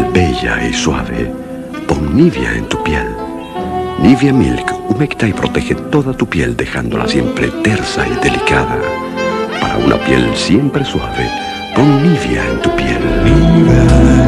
bella y suave, pon Nivea en tu piel. Nivea Milk humecta y protege toda tu piel, dejándola siempre tersa y delicada. Para una piel siempre suave, pon Nivea en tu piel. Nivea.